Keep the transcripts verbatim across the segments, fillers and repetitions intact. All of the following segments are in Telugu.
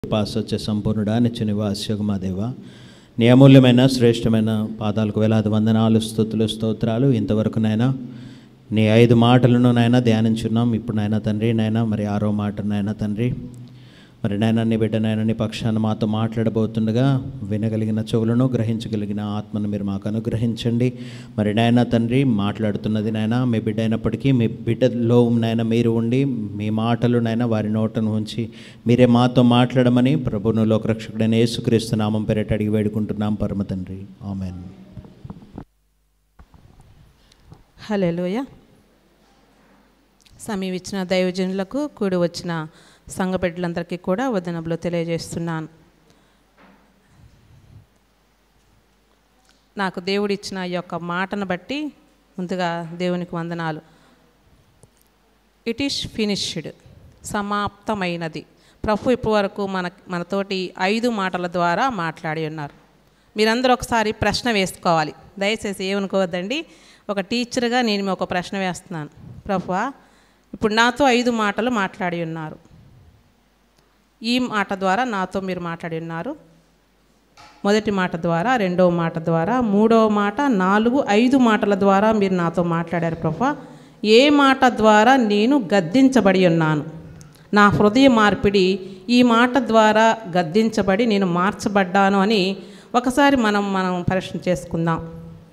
పాసొచ్చే సంపూర్ణుడా నిత్య నివాస్యగు మా దేవ, నీ అమూల్యమైన శ్రేష్టమైన పాదాలకు వేలాది వందనాలు, స్తుతులు, స్తోత్రాలు. ఇంతవరకు నాయన నీ ఐదు మాటలను నాయన ధ్యానించున్నాం. ఇప్పుడు నాయన తండ్రి నాయన మరి ఆరో మాట నాయన తండ్రి మరి నాయన నీ బిడ్డ నాయన నీ పక్షాన మాతో మాట్లాడబోతుండగా వినగలిగిన చెవులను, గ్రహించగలిగిన ఆత్మను మీరు మాకు అనుగ్రహించండి. మరి నాయన తండ్రి మాట్లాడుతున్నది నాయన మీ బిడ్డ అయినప్పటికీ మీ బిడ్డలో నాయన మీరు ఉండి మీ మాటలు నాయన వారి నోటను ఉంచి మీరే మాతో మాట్లాడమని ప్రభువును లోకరక్షకుడైన యేసుక్రీస్తు నామం పేరిట అడిగి వేడుకుంటున్నాం పరమ తండ్రి, ఆమేన్. హల్లెలూయా. సమీవిచ్చిన దైవజనులకు, కూడి వచ్చిన సంఘ బిడ్డలందరికీ కూడా వదనములు తెలియజేస్తున్నాను. నాకు దేవుడిచ్చిన ఈ యొక్క మాటను బట్టి ముందుగా దేవునికి వందనాలు. ఇట్ ఈస్ ఫినిష్డ్, సమాప్తమైనది. ప్రభు ఇప్పటి వరకు మన మనతోటి ఐదు మాటల ద్వారా మాట్లాడి ఉన్నారు. మీరందరూ ఒకసారి ప్రశ్న వేసుకోవాలి. దయచేసి ఏమనుకోవద్దండి, ఒక టీచర్గా నేను ఒక ప్రశ్న వేస్తున్నాను. ప్రభువా, ఇప్పుడు నాతో ఐదు మాటలు మాట్లాడి ఉన్నారు. ఈ మాట ద్వారా నాతో మీరు మాట్లాడి ఉన్నారు. మొదటి మాట ద్వారా, రెండవ మాట ద్వారా, మూడవ మాట, నాలుగు ఐదు మాటల ద్వారా మీరు నాతో మాట్లాడారు. ప్రభువా, ఏ మాట ద్వారా నేను గద్దించబడి ఉన్నాను? నా హృదయ మార్పిడి ఈ మాట ద్వారా గద్దించబడి నేను మార్చబడ్డాను అని ఒకసారి మనం మనం పరీక్ష చేసుకుందాం.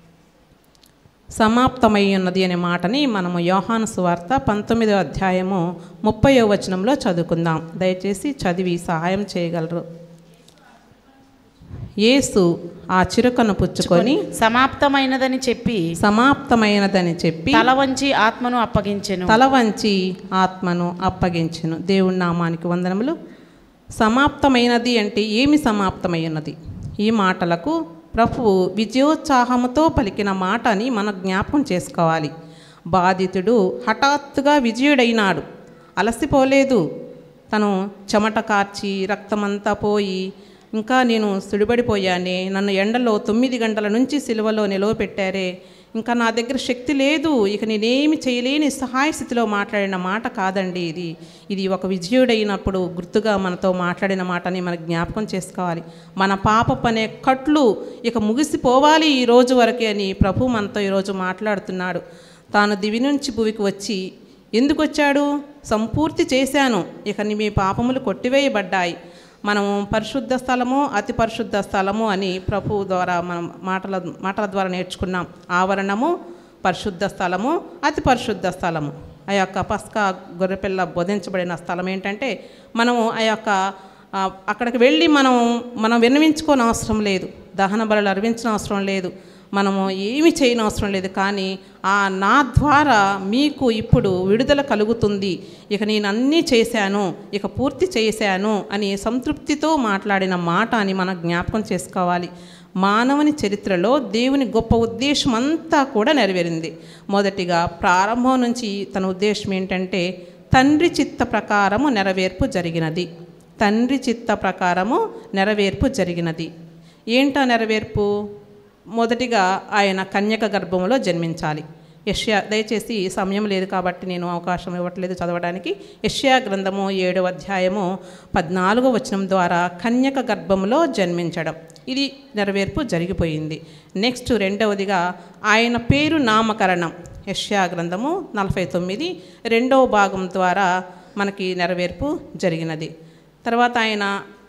సమాప్తమై ఉన్నది అనే మాటని మనము యోహాను సువార్త పంతొమ్మిదవ అధ్యాయము ముప్పైవ వచనంలో చదువుకుందాం. దయచేసి చదివి సహాయం చేయగలరు. యేసు ఆ చిరుకను పుచ్చుకొని సమాప్తమైనదని చెప్పి సమాప్తమైనదని చెప్పి తల వంచి ఆత్మను అప్పగించెను. తల వంచి ఆత్మను అప్పగించెను. దేవుని నామానికి వందనములు. సమాప్తమైనది అంటే ఏమి సమాప్తమై ఉన్నది? ఈ మాటలకు ప్రభువు విజయోత్సాహముతో పలికిన మాట అని మనం జ్ఞాపకం చేసుకోవాలి. బాధితుడు హఠాత్తుగా విజయుడైనాడు, అలసిపోలేదు. తను చెమట కార్చి రక్తమంతా పోయి ఇంకా నేను సుడిబడిపోయానే, నన్ను ఎండలో తొమ్మిది గంటల నుంచి సిలువలో నిలవపెట్టారే, ఇంకా నా దగ్గర శక్తి లేదు, ఇక నేనేమి చేయలేని సహాయ స్థితిలో మాట్లాడిన మాట కాదండి ఇది. ఇది ఒక విజయుడైనప్పుడు గుర్తుగా మనతో మాట్లాడిన మాటని మనకు జ్ఞాపకం చేసుకోవాలి. మన పాపపు అనే కట్లు ఇక ముగిసిపోవాలి ఈ రోజు వరకే అని ప్రభు మనతో ఈరోజు మాట్లాడుతున్నాడు. తాను దివి నుంచి భూమికి వచ్చి ఎందుకు వచ్చాడు? సంపూర్తి చేశాను, ఇక మీ పాపములు కొట్టివేయబడ్డాయి. మనము పరిశుద్ధ స్థలము, అతి పరిశుద్ధ స్థలము అని ప్రభు ద్వారా మనం మాటల మాటల ద్వారా నేర్చుకున్నాం. ఆవరణము, పరిశుద్ధ స్థలము, అతి పరిశుద్ధ స్థలము. ఆ యొక్క పస్కా గొర్రెపిల్ల బోధించబడిన స్థలం ఏంటంటే మనము ఆ యొక్క అక్కడికి వెళ్ళి మనం మనం విన్నవించుకోని అవసరం లేదు, దహన బలులు అర్పించిన అవసరం లేదు, మనము ఏమి చేయని అవసరం లేదు. కానీ ఆ నా ద్వారా మీకు ఇప్పుడు విడుదల కలుగుతుంది, ఇక నేను అన్నీ చేశాను, ఇక పూర్తి చేశాను అని సంతృప్తితో మాట్లాడిన మాట అని మనం జ్ఞాపకం చేసుకోవాలి. మానవుని చరిత్రలో దేవుని గొప్ప ఉద్దేశం అంతా కూడా నెరవేరింది. మొదటిగా ప్రారంభం నుంచి తన ఉద్దేశం ఏంటంటే తండ్రి చిత్త ప్రకారము నెరవేర్పు జరిగినది. తండ్రి చిత్త ప్రకారము నెరవేర్పు జరిగినది. ఏంటా నెరవేర్పు? మొదటిగా ఆయన కన్యక గర్భంలో జన్మించాలి. యెషయా, దయచేసి సమయం లేదు కాబట్టి నేను అవకాశం ఇవ్వట్లేదు చదవడానికి. యెషయా గ్రంథము ఏడవ అధ్యాయము పద్నాలుగో వచనం ద్వారా కన్యక గర్భంలో జన్మించడం, ఇది నెరవేర్పు జరిగిపోయింది. నెక్స్ట్ రెండవదిగా ఆయన పేరు నామకరణం. యెషయా గ్రంథము నలభై తొమ్మిది రెండవ భాగం ద్వారా మనకి నెరవేర్పు జరిగినది. తర్వాత ఆయన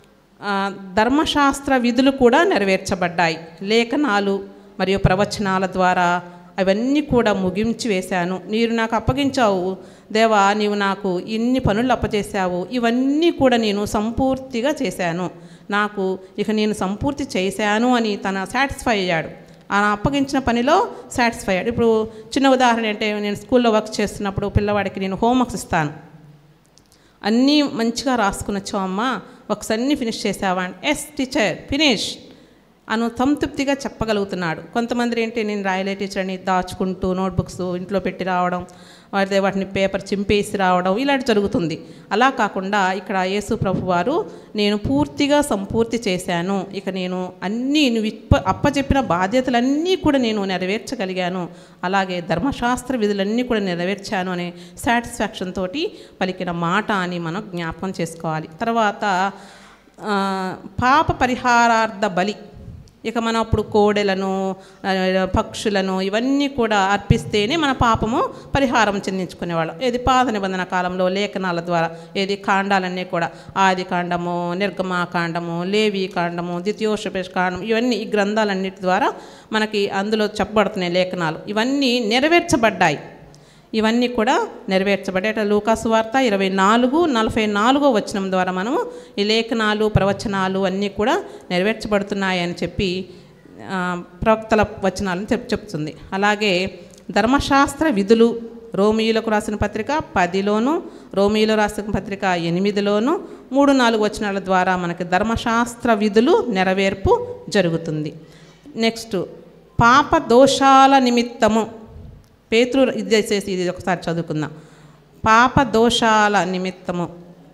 ధర్మశాస్త్ర విధులు కూడా నెరవేర్చబడ్డాయి. లేఖనాలు మరియు ప్రవచనాల ద్వారా అవన్నీ కూడా ముగించి వేశాను. నీరు నాకు అప్పగించావు దేవా, నీవు నాకు ఇన్ని పనులు అప్పచేశావు, ఇవన్నీ కూడా నేను సంపూర్తిగా చేశాను, నాకు ఇక నేను సంపూర్తి చేశాను అని తన సాటిస్ఫై అయ్యాడు. ఆ అప్పగించిన పనిలో సాటిస్ఫై అయ్యాడు. ఇప్పుడు చిన్న ఉదాహరణ అంటే, నేను స్కూల్లో వర్క్ చేస్తున్నప్పుడు పిల్లవాడికి నేను హోంవర్క్స్ ఇస్తాను. అన్నీ మంచిగా రాసుకుని వచ్చావమ్మా, ఒకసారి ఫినిష్ చేసావా అంటే ఎస్ టీచర్ ఫినిష్ అను సంతృప్తిగా చెప్పగలుగుతున్నాడు. కొంతమంది ఏంటి, నేను రాయలే టీచర్ అని దాచుకుంటూ నోట్బుక్స్ ఇంట్లో పెట్టి రావడం, వాటి వాటిని పేపర్ చింపేసి రావడం ఇలాంటి జరుగుతుంది. అలా కాకుండా ఇక్కడ యేసు ప్రభు వారు నేను పూర్తిగా సంపూర్తి చేశాను, ఇక నేను అన్నీ నువ్వు ఇప్ప అప్పచెప్పిన బాధ్యతలన్నీ కూడా నేను నెరవేర్చగలిగాను, అలాగే ధర్మశాస్త్ర విధులన్నీ కూడా నెరవేర్చాను అనే సాటిస్ఫాక్షన్ తోటి పలికిన మాట అని మనం జ్ఞాపకం చేసుకోవాలి. తర్వాత ఆ, పాప పరిహారార్థ బలి. ఇక మనం అప్పుడు కోడెలను ఆ, పక్షులను ఇవన్నీ కూడా అర్పిస్తేనే మన పాపము పరిహారం చెందించుకునేవాళ్ళం. ఏది పాత నిబంధన కాలంలో లేఖనాల ద్వారా, ఏది కాండాలన్నీ కూడా ఆది కాండము, నిర్గమాకాండము, లేవి కాండము, ద్వితీయోపదేశ కాండం, ఇవన్నీ ఈ గ్రంథాలన్నిటి ద్వారా మనకి అందులో చెప్పబడుతున్నాయి లేఖనాలు. ఇవన్నీ నెరవేర్చబడ్డాయి. ఇవన్నీ కూడా నెరవేర్చబడ్డాయి. అట్లా లూకాసు వార్త ఇరవై నాలుగు నలభై నాలుగో వచనం ద్వారా మనము ఈ లేఖనాలు ప్రవచనాలు అన్నీ కూడా నెరవేర్చబడుతున్నాయని చెప్పి ఆ, ప్రవక్తల వచనాలను చెప్ చెప్తుంది. అలాగే ధర్మశాస్త్ర విధులు రోమియోలకు రాసిన పత్రిక పదిలోను, రోమియోలో రాసిన పత్రిక ఎనిమిదిలోను మూడు నాలుగు వచనాల ద్వారా మనకి ధర్మశాస్త్ర విధులు నెరవేర్పు జరుగుతుంది. నెక్స్ట్ పాప దోషాల నిమిత్తము పేతురు ఇది చేసేసి ఇది ఒకసారి చదువుకుందాం. పాప దోషాల నిమిత్తము,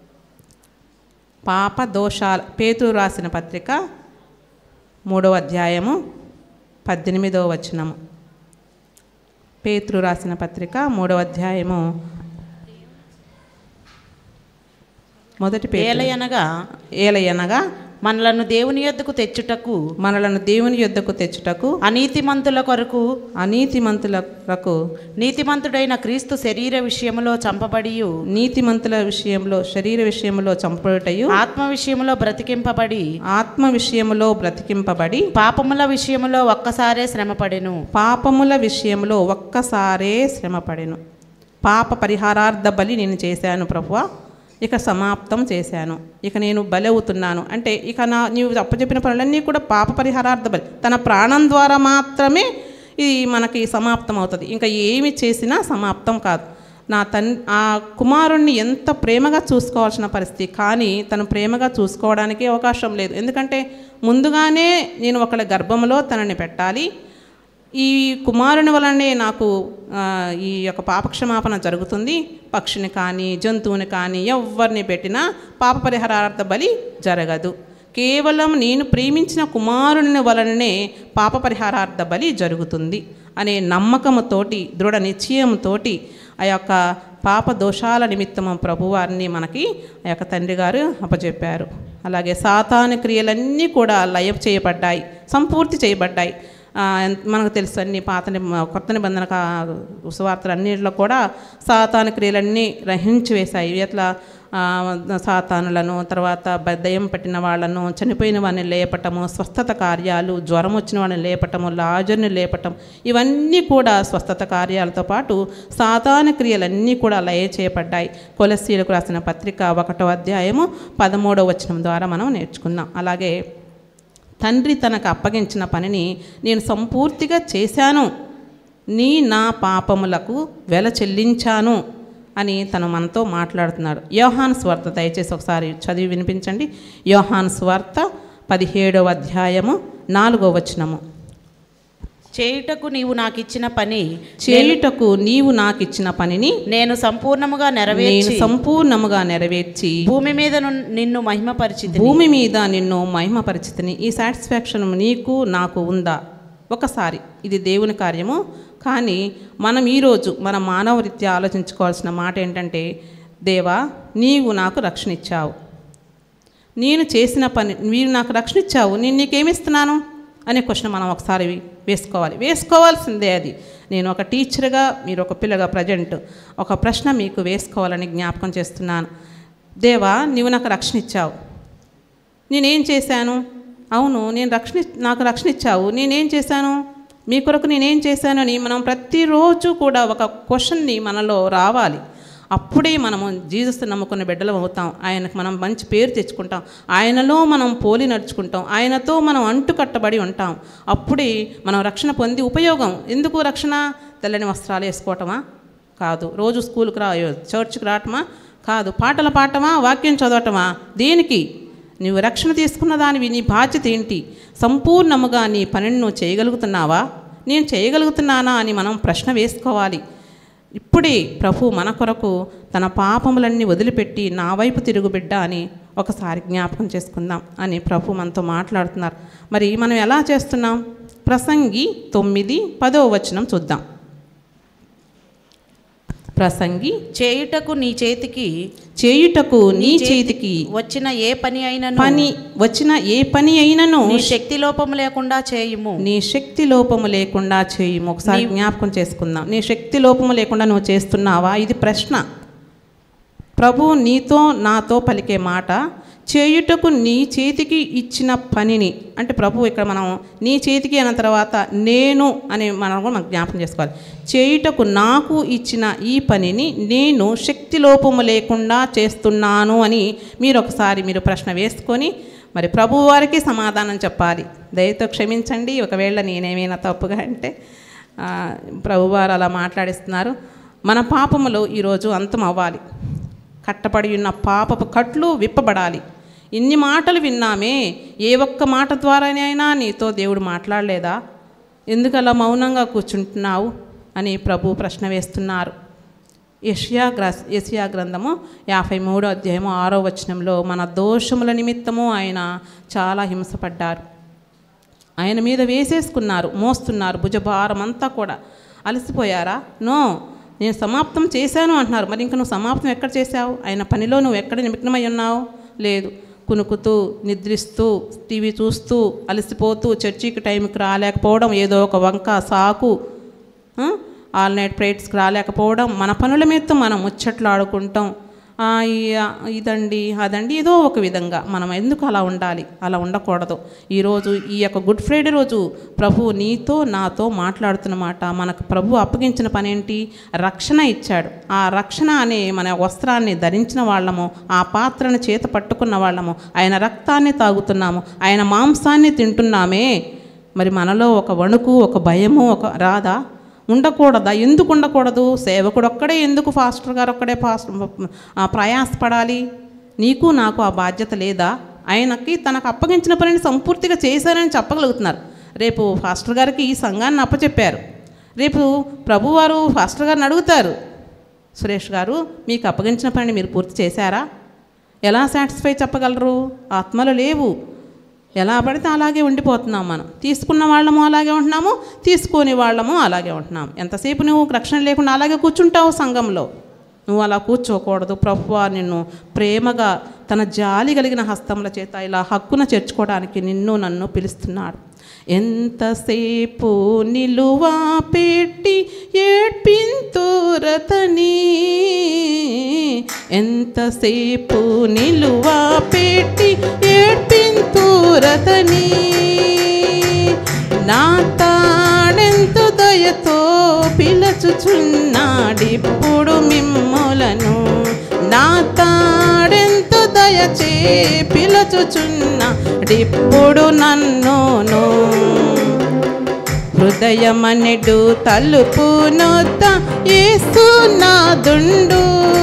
పాప దోషాల పేతురు రాసిన పత్రిక మూడవ అధ్యాయము పద్దెనిమిదవ వచనము. పేతురు రాసిన పత్రిక మూడవ అధ్యాయము మొదటి పేతురు. ఏలయనగా ఏలయనగా మనలను దేవుని యొద్దకు తెచ్చుటకు మనలను దేవుని యొద్దకు తెచ్చుటకు అనీతిమంతుల కొరకు అనీతిమంతులకు నీతిమంతుడైన క్రీస్తు శరీర విషయములో చంపబడియు నీతిమంతుల విషయంలో శరీర విషయంలో చంపబడుటయు ఆత్మ విషయములో బ్రతికింపబడి ఆత్మ విషయములో బ్రతికింపబడి పాపముల విషయములో ఒక్కసారే శ్రమపడెను. పాపముల విషయంలో ఒక్కసారే శ్రమపడెను. పాప పరిహారార్థ బలి నేను చేశాను ప్రభువా, ఇక సమాప్తం చేశాను, ఇక నేను బలి అవుతున్నాను అంటే ఇక నా నీవు అప్పచెప్పిన పనులన్నీ కూడా పాప పరిహారార్థ బలి. తన ప్రాణం ద్వారా మాత్రమే ఇది మనకి సమాప్తం అవుతుంది. ఇంకా ఏమి చేసినా సమాప్తం కాదు. నా తన్ ఆ కుమారుణ్ణి ఎంత ప్రేమగా చూసుకోవాల్సిన పరిస్థితి, కానీ తను ప్రేమగా చూసుకోవడానికి అవకాశం లేదు. ఎందుకంటే ముందుగానే నేను ఒకళ్ళ గర్భంలో తనని పెట్టాలి. ఈ కుమారుని వలనే నాకు ఈ యొక్క పాపక్షమాపణ జరుగుతుంది. పక్షిని కానీ జంతువుని కానీ ఎవరిని పెట్టినా పాప పరిహారార్థ బలి జరగదు. కేవలం నేను ప్రేమించిన కుమారుని వలననే పాప పరిహారార్థ బలి జరుగుతుంది అనే నమ్మకంతోటి, దృఢ నిశ్చయంతోటి ఆ యొక్క పాప దోషాల నిమిత్తము ప్రభువారిని మనకి ఆ యొక్క తండ్రి గారు అప్పచెప్పారు. అలాగే సాతాను క్రియలన్నీ కూడా లయం చేయబడ్డాయి, సంపూర్తి చేయబడ్డాయి. మనకు తెలుసు అన్ని పాత కొత్త నిబంధన సువార్తలు అన్నింటిలో కూడా సాతాను క్రియలన్నీ రహించి వేశాయి. ఎట్లా సాతానులను, తర్వాత దయ్యం పట్టిన వాళ్ళను, చనిపోయిన వాడిని లేపటము, స్వస్థత కార్యాలు, జ్వరం వచ్చిన వాడిని లేపటము, లాజర్ని లేపటం, ఇవన్నీ కూడా స్వస్థత కార్యాలతో పాటు సాతాను క్రియలన్నీ కూడా లయ చేయబడ్డాయి. కొలస్సీలకు రాసిన పత్రిక ఒకటో అధ్యాయము పదమూడవ వచనం ద్వారా మనం నేర్చుకున్నాం. అలాగే తండ్రి తనకు అప్పగించిన పనిని నేను సంపూర్తిగా చేశాను, నీ నా పాపములకు వెల చెల్లించాను అని తను మనతో మాట్లాడుతున్నాడు. యోహాను సువార్త దయచేసి ఒకసారి చదివి వినిపించండి. యోహాను సువార్త పదిహేడవ అధ్యాయము నాలుగవ వచనము. చేయుటకు నీవు నాకు ఇచ్చిన పని చేయుటకు నీవు నాకు ఇచ్చిన పనిని నేను సంపూర్ణముగా నెరవేర్చి సంపూర్ణముగా నెరవేర్చి భూమి మీద నిన్ను మహిమపరిచితిని భూమి మీద నిన్ను మహిమపరిచితిని. ఈ సాటిస్ఫాక్షన్ నీకు నాకు ఉందా? ఒకసారి ఇది దేవుని కార్యము. కానీ మనం ఈరోజు మన మానవ రీత్యా ఆలోచించుకోవాల్సిన మాట ఏంటంటే, దేవా నీవు నాకు రక్షణ ఇచ్చావు, నేను చేసిన పని మీరు నాకు రక్షణ ఇచ్చావు, నేను నీకేమిస్తున్నాను అనే క్వశ్చన్ మనం ఒకసారి వేసుకోవాలి. వేసుకోవాల్సిందే అది. నేను ఒక టీచర్గా, మీరు ఒక పిల్లగా ప్రజెంట్ ఒక ప్రశ్న మీకు వేసుకోవాలని జ్ఞాపకం చేస్తున్నాను. దేవా నీవు నాకు రక్షణ ఇచ్చావు, నేనేం చేశాను? అవును, నేను రక్షణ నాకు రక్షణ ఇచ్చావు, నేనేం చేశాను? మీ కొరకు నేనేం చేశాను అని మనం ప్రతిరోజు కూడా ఒక క్వశ్చన్ని మనలో రావాలి. అప్పుడే మనము జీసస్ నమ్ముకున్న బిడ్డలు అవుతాం. ఆయనకు మనం మంచి పేరు తెచ్చుకుంటాం, ఆయనలో మనం పోలి నడుచుకుంటాం, ఆయనతో మనం అంటు కట్టబడి ఉంటాం. అప్పుడే మనం రక్షణ పొంది ఉపయోగం. ఎందుకు రక్షణ? తెల్లని వస్త్రాలు వేసుకోవటమా? కాదు. రోజు స్కూల్కి రా, చర్చ్కి రావటమా? కాదు. పాటలు పాడటమా? వాక్యం చదవటమా? దేనికి? నీవు రక్షణ తీసుకున్న దానివి, నీ బాధ్యత ఏంటి? సంపూర్ణముగా నీ పనిని నువ్వు చేయగలుగుతున్నావా? నేను చేయగలుగుతున్నానా అని మనం ప్రశ్న వేసుకోవాలి. ఇప్పుడే ప్రభు మన కొరకు తన పాపములన్నీ వదిలిపెట్టి నా వైపు తిరుగు బిడ్డ అని ఒకసారి జ్ఞాపకం చేసుకుందాం అని ప్రభు మనతో మాట్లాడుతున్నారు. మరి మనం ఎలా చేస్తున్నాం? ప్రసంగి తొమ్మిది పదో వచనం చూద్దాం. ప్రసంగి చేయుటకు నీ చేతికి చేయుటకు నీ చేతికి వచ్చిన ఏ పని అయినను పని వచ్చిన ఏ పని అయినను నీ శక్తి లోపము లేకుండా చేయుము. నీ శక్తి లోపము లేకుండా చేయుము. ఒకసారి జ్ఞాపకం చేసుకుందాం. నీ శక్తి లోపము లేకుండా నువ్వు చేస్తున్నావా? ఇది ప్రశ్న. ప్రభు నీతో నాతో పలికే మాట, చేయుటకు నీ చేతికి ఇచ్చిన పనిని, అంటే ప్రభు ఇక్కడ మనం నీ చేతికి అన్న తర్వాత నేను అని మనం కూడా మనం జ్ఞాపకం చేసుకోవాలి. చేయుటకు నాకు ఇచ్చిన ఈ పనిని నేను శక్తి లోపము లేకుండా చేస్తున్నాను అని మీరు ఒకసారి మీరు ప్రశ్న వేసుకొని మరి ప్రభు వారికి సమాధానం చెప్పాలి. దయతో క్షమించండి ఒకవేళ నేనేమైనా తప్పుగా అంటే. ప్రభువారు అలా మాట్లాడిస్తున్నారు. మన పాపములు ఈరోజు అంతం అవ్వాలి. కట్టబడి ఉన్న పాపపు కట్లు విప్పబడాలి. ఇన్ని మాటలు విన్నామే, ఏ ఒక్క మాట ద్వారానైనా నీతో దేవుడు మాట్లాడలేదా? ఎందుకు అలా మౌనంగా కూర్చుంటున్నావు అని ప్రభు ప్రశ్న వేస్తున్నారు. యెషయా గ్ర యెషయా గ్రంథము యాభై మూడో అధ్యాయము ఆరో వచనంలో మన దోషముల నిమిత్తము ఆయన చాలా హింసపడ్డారు. ఆయన మీద వేసేసుకున్నారు, మోస్తున్నారు భుజభారం అంతా కూడా. అలసిపోయారా? నో, నేను సమాప్తం చేశాను అంటున్నారు. మరి ఇంకా నువ్వు సమాప్తం ఎక్కడ చేశావు? ఆయన పనిలో నువ్వు ఎక్కడ నిమగ్నమై ఉన్నావు? లేదు. కునుకుతూ, నిద్రిస్తూ, టీవీ చూస్తూ, అలసిపోతూ, చర్చికి టైంకి రాలేకపోవడం, ఏదో ఒక వంక సాకు, ఆల్ నైట్ ప్రేయర్స్కి రాలేకపోవడం, మన పనుల మీద మనం ముచ్చట్లు ఆడుకుంటాం. ఇదండి అదండి ఏదో ఒక విధంగా మనం ఎందుకు అలా ఉండాలి? అలా ఉండకూడదు. ఈరోజు ఈ యొక్క గుడ్ ఫ్రైడే రోజు ప్రభు నీతో నాతో మాట్లాడుతున్నమాట. మనకు ప్రభు అప్పగించిన పని ఏంటి? రక్షణ ఇచ్చాడు. ఆ రక్షణ అనే మన వస్త్రాన్ని ధరించిన వాళ్ళము, ఆ పాత్రను చేత పట్టుకున్న వాళ్ళము, ఆయన రక్తాన్ని తాగుతున్నాము, ఆయన మాంసాన్ని తింటున్నామే. మరి మనలో ఒక వణుకు, ఒక భయము ఒక రాదా? ఉండకూడదా? ఎందుకు ఉండకూడదు? సేవకుడు ఒక్కడే ఎందుకు, పాస్టర్ గారు ఒక్కడే పాస్టర్ ప్రయాసపడాలి? నీకు నాకు ఆ బాధ్యత లేదా? ఆయనకి తనకు అప్పగించిన పనిని సంపూర్తిగా చేశారని చెప్పగలుగుతున్నారు. రేపు పాస్టర్ గారికి ఈ సంఘాన్ని అప్పచెప్పారు. రేపు ప్రభువారు పాస్టర్ గారిని అడుగుతారు, సురేష్ గారు మీకు అప్పగించిన పనిని మీరు పూర్తి చేశారా? ఎలా సాటిస్ఫై చెప్పగలరు? ఆత్మలు లేవు. ఎలా పడితే అలాగే ఉండిపోతున్నాం. మనం తీసుకున్న వాళ్ళము అలాగే ఉంటున్నాము, తీసుకొని వాళ్ళము అలాగే ఉంటున్నాము. ఎంతసేపు నువ్వు రక్షణ లేకుండా అలాగే కూర్చుంటావు సంఘంలో? నువ్వు అలా కూర్చోకూడదు. ప్రభువా నిన్ను ప్రేమగా తన జాలి కలిగిన హస్తముల చేత ఇలా హక్కున చేర్చుకోవడానికి నిన్ను నన్ను పిలుస్తున్నాడు. ఎంతసేపు నిలువా పెట్టి ఏడ్పింతురతని, ఎంతసేపు నిలువా పెట్టి ఏడ్పింతురతని, నా తాడెంత దయతో పిలచుచున్నాడిప్పుడు మిమ్ములను, నా తాడెంత దయచే పిలచుచున్నాడిప్పుడు నన్నును. హృదయమనెడు తలుపు నొద్ద యేసునాథుండు,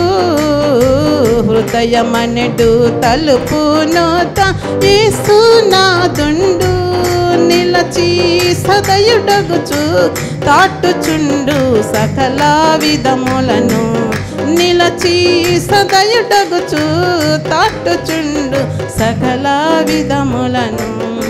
హృదయమనెడు తలుపు నొద్ద యేసునాథుండు, నిలచి సదయుడగుచు తాటుచుండు సకల విధములను, నిలచి సదయుడగుచు తాటుచుండు సకల విధములను.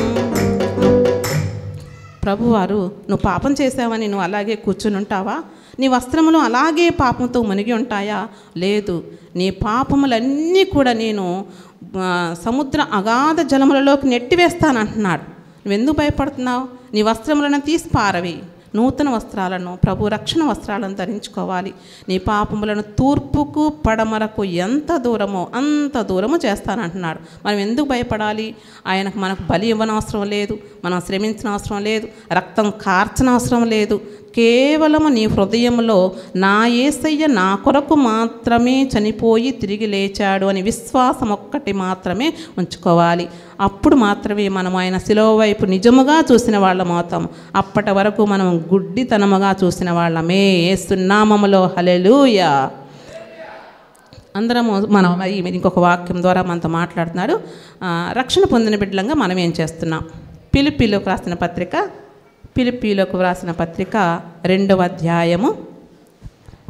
ప్రభువారు నువ్వు పాపం చేసావని నువ్వు అలాగే కూర్చుని ఉంటావా? నీ వస్త్రములు అలాగే పాపంతో మునిగి ఉంటాయా? లేదు. నీ పాపములన్నీ కూడా నేను సముద్ర అగాధ జలములలోకి నెట్టివేస్తానంటున్నాడు. నువ్వెందుకు భయపడుతున్నావు? నీ వస్త్రములను తీసి పారవి, నూతన వస్త్రాలను, ప్రభు రక్షణ వస్త్రాలను ధరించుకోవాలి. నీ పాపములను తూర్పుకు పడమరకు ఎంత దూరమో అంత దూరము చేస్తానంటున్నాడు. మనం ఎందుకు భయపడాలి? ఆయనకు మనకు బలి ఇవ్వనవసరం లేదు, మనం శ్రమించిన అవసరం లేదు, రక్తం కార్చన అవసరం లేదు. కేవలము నీ హృదయంలో నా యేసయ్య నా కొరకు మాత్రమే చనిపోయి తిరిగి లేచాడు అని విశ్వాసం ఒక్కటి మాత్రమే ఉంచుకోవాలి. అప్పుడు మాత్రమే మనం ఆయన శిలువ వైపు నిజముగా చూసిన వాళ్ళం అవుతాం. అప్పటి వరకు మనం గుడ్డితనముగా చూసిన వాళ్ళమే. యేసు నామములో హల్లెలూయా. అందరము మనం ఇంకొక వాక్యం ద్వారా మనతో మాట్లాడుతున్నాడు. రక్షణ పొందిన బిడ్డలంగా మనం ఏం చేస్తున్నాం? ఫిలిప్పీలకు రాసిన పత్రిక ఫిలిప్పీలకు వ్రాసిన పత్రిక రెండవ అధ్యాయము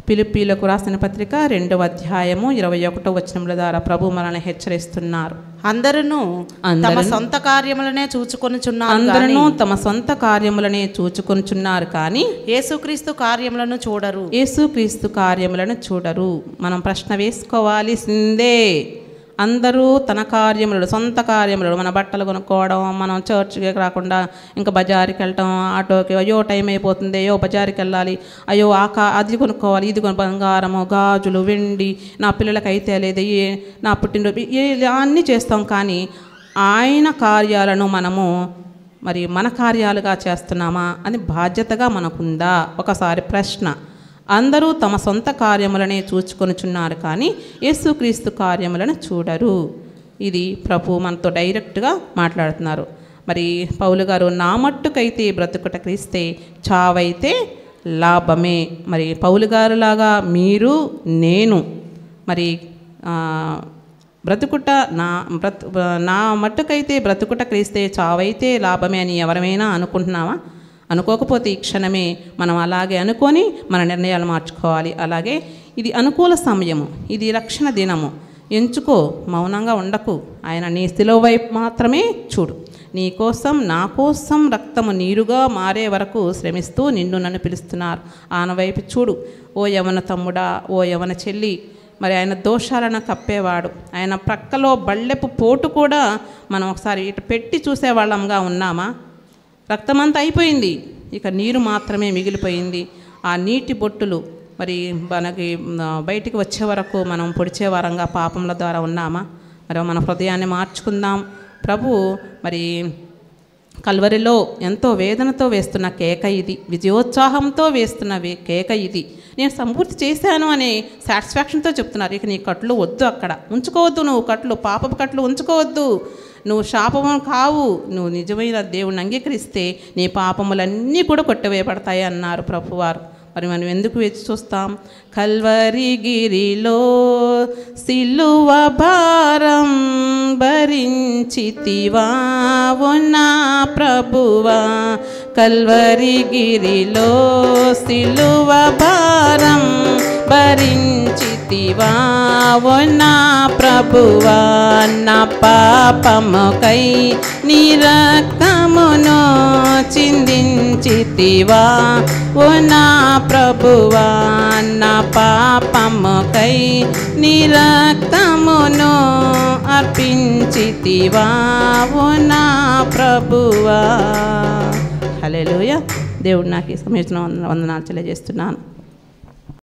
ఫిలిప్పీలకు రాసిన పత్రిక రెండవ అధ్యాయము ఇరవై ఒకటో వచనముల ద్వారా ప్రభు మనల్ని హెచ్చరిస్తున్నారు. అందరూ తమ అందరూ- సొంత కార్యములనే చూచుకొనుచున్నారు అందరూ గాని తమ సొంత కార్యములనే చూచుకొనుచున్నారు కానీ యేసుక్రీస్తు కార్యములను చూడరు. యేసుక్రీస్తు కార్యములను చూడరు. మనం ప్రశ్న వేసుకోవాల్సిందే. అందరూ తన కార్యములు, సొంత కార్యములు, మన బట్టలు కొనుక్కోవడం, మనం చర్చ్కి రాకుండా ఇంకా బజారుకి వెళ్ళటం, ఆటోకి, అయ్యో టైం అయిపోతుంది, అయ్యో బజారుకి వెళ్ళాలి, అయ్యో ఆ కా అది కొనుక్కోవాలి, ఇది కొను బంగారము, గాజులు, వెండి, నా పిల్లలకి అయితే లేదు, ఏ నా పుట్టినరోజు, ఏ అన్నీ చేస్తాం. కానీ ఆయన కార్యాలను మనము మరి మన కార్యాలుగా చేస్తున్నామా అని బాధ్యతగా మనకుందా? ఒకసారి ప్రశ్న. అందరూ తమ సొంత కార్యములనే చూచుకొనుచున్నారు కానీ యేసుక్రీస్తు కార్యములను చూడరు. ఇది ప్రభు మనతో డైరెక్ట్గా మాట్లాడుతున్నారు. మరి పౌలు గారు, నా మట్టుకైతే బ్రతుకుట క్రీస్తే, చావైతే లాభమే. మరి పౌలు గారులాగా మీరు, నేను మరి బ్రతుకుట నా బ్రతు నా మట్టుకైతే బ్రతుకుట క్రీస్తే, చావైతే లాభమే అని ఎవరమైనా అనుకుంటున్నావా? అనుకోకపోతే ఈ క్షణమే మనం అలాగే అనుకొని మన నిర్ణయాలు మార్చుకోవాలి. అలాగే ఇది అనుకూల సమయము, ఇది రక్షణ దినము. ఎంచుకో, మౌనంగా ఉండకు. ఆయన నీ శిలువ వైపు మాత్రమే చూడు. నీ కోసం, నా కోసం రక్తము నీరుగా మారే వరకు శ్రమిస్తూ నిన్ను నన్ను పిలుస్తున్నారు. ఆయన వైపు చూడు. ఓ యవన తమ్ముడా, ఓ యవన చెల్లి, మరి ఆయన దోషాలను కప్పేవాడు. ఆయన ప్రక్కలో బళ్ళెపు పోటు కూడా మనం ఒకసారి ఇటు పెట్టి చూసేవాళ్ళంగా ఉన్నామా? రక్తమంతా అయిపోయింది, ఇక నీరు మాత్రమే మిగిలిపోయింది. ఆ నీటి బొట్టులు మరి మనకి బయటికి వచ్చే వరకు మనం పొడిచే వారంగా పాపముల ద్వారా ఉన్నామా? మరి మన హృదయాన్ని మార్చుకుందాం. ప్రభు మరి కల్వరిలో ఎంతో వేదనతో వేస్తున్న కేక ఇది, విజయోత్సాహంతో వేస్తున్న వే కేక ఇది. నేను సంపూర్తి చేశాను అనే సాటిస్ఫాక్షన్తో చెప్తున్నారు. ఇక నీ కట్లు వద్దు, అక్కడ ఉంచుకోవద్దు. నువ్వు కట్లు, పాపపు కట్లు ఉంచుకోవద్దు. నువ్వు శాపము కావు. నువ్వు నిజమైన దేవుణ్ణి అంగీకరిస్తే నీ పాపములన్నీ కూడా కొట్టివేయబడతాయి అన్నారు ప్రభువారు. మరి మనం ఎందుకు వేచి చూస్తాం? కల్వరి గిరిలో సిలువ భారం భరించితివా ఓ నా ప్రభువా, కల్వరి గిరిలో సిలువ భారం భరించితివా ఓ నా ప్రభువా, నా పాపముకై నీ రక్తమును చిందించితివా ఓ నా ప్రభువా, నా పాపముకై నీ రక్తమును అర్పించితివా ఓ నా ప్రభువా. హల్లెలూయా. దేవుడు నాకు ఈ సమయంలో వందనాలు తెలియజేస్తున్నాను.